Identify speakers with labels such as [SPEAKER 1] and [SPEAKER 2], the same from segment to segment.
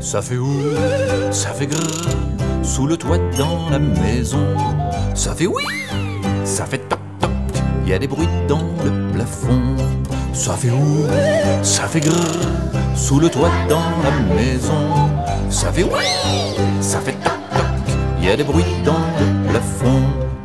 [SPEAKER 1] Ça fait ouh, ça fait grrr, sous le toit dans la maison. Ça fait oui, ça fait toc toc, il y a des bruits dans le plafond. Ça fait ouh, ça fait grrr, sous le toit dans la maison. Ça fait oui, ça fait toc toc, il y a des bruits dans le plafond.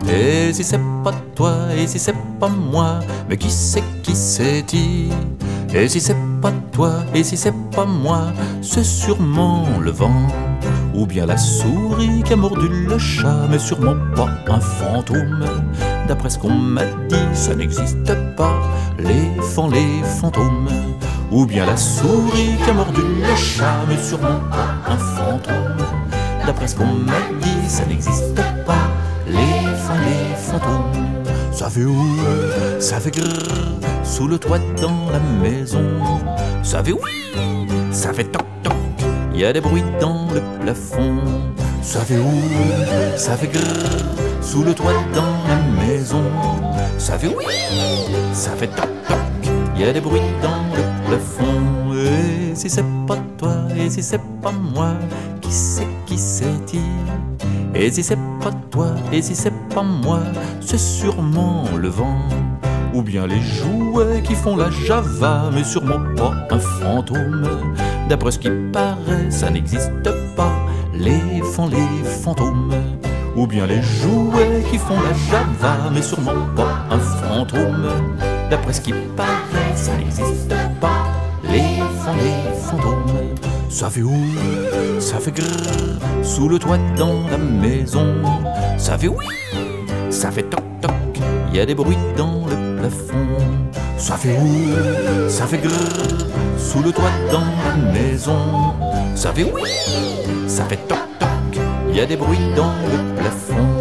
[SPEAKER 1] Et si c'est pas toi, et si c'est pas moi, mais qui c'est dit? Et si c'est pas toi, et si c'est pas moi, c'est sûrement le vent. Ou bien la souris qui a mordu le chat, mais sûrement pas un fantôme. D'après ce qu'on m'a dit, ça n'existe pas, les fantômes. Ou bien la souris qui a mordu le chat, mais sûrement pas un fantôme. D'après ce qu'on m'a dit, ça n'existe pas, les fantômes. Ça fait ouh, ça fait grrr, sous le toit dans la maison. Ça fait oui, ça fait toc toc, il y a des bruits dans le plafond. Ça fait ouh, ça fait grrr, sous le toit dans la maison. Ça fait oui, ça fait toc toc, il y a des bruits dans le plafond. Et si c'est pas toi, et si c'est pas moi, qui c'est dit? Et si c'est pas toi, et si c'est pas moi, c'est sûrement le vent. Ou bien les jouets qui font la java, mais sûrement pas un fantôme. D'après ce qui paraît, ça n'existe pas, les fantômes. Ou bien les jouets qui font la java, mais sûrement pas un fantôme. D'après ce qui paraît, ça n'existe pas, les fantômes. Ça fait ouh, ça fait grrr, sous le toit dans la maison. Ça fait oui, ça fait toc toc, il y a des bruits dans le plafond. Ça fait ouh, ça fait grrr, sous le toit dans la maison. Ça fait oui, ça fait toc toc, il y a des bruits dans le plafond.